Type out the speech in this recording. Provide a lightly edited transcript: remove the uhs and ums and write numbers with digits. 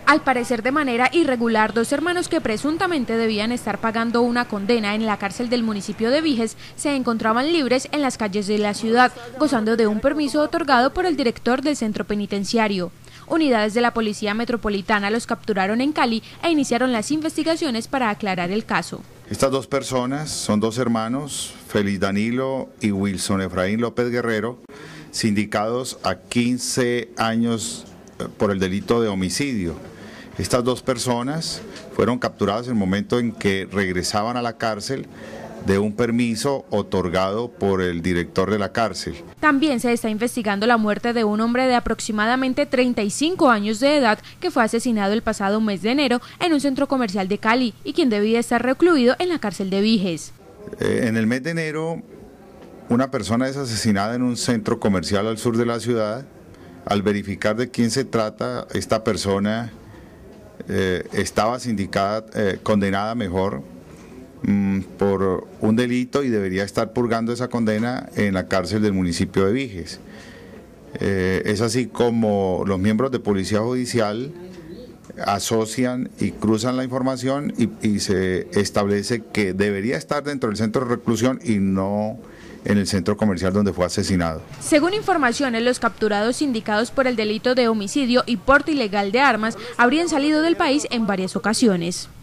Al parecer de manera irregular, dos hermanos que presuntamente debían estar pagando una condena en la cárcel del municipio de Viges se encontraban libres en las calles de la ciudad, gozando de un permiso otorgado por el director del centro penitenciario. Unidades de la Policía Metropolitana los capturaron en Cali e iniciaron las investigaciones para aclarar el caso. Estas dos personas son dos hermanos, Félix Danilo y Wilson Efraín López Guerrero, sindicados a 15 años por el delito de homicidio. Estas dos personas fueron capturadas en el momento en que regresaban a la cárcel de un permiso otorgado por el director de la cárcel. También se está investigando la muerte de un hombre de aproximadamente 35 años de edad que fue asesinado el pasado mes de enero en un centro comercial de Cali y quien debía estar recluido en la cárcel de Viges. En el mes de enero, una persona es asesinada en un centro comercial al sur de la ciudad. Al verificar de quién se trata, esta persona estaba condenada por un delito y debería estar purgando esa condena en la cárcel del municipio de Viges. Es así como los miembros de Policía Judicial asocian y cruzan la información y se establece que debería estar dentro del centro de reclusión y no en el centro comercial donde fue asesinado. Según informaciones, los capturados indicados por el delito de homicidio y porte ilegal de armas habrían salido del país en varias ocasiones.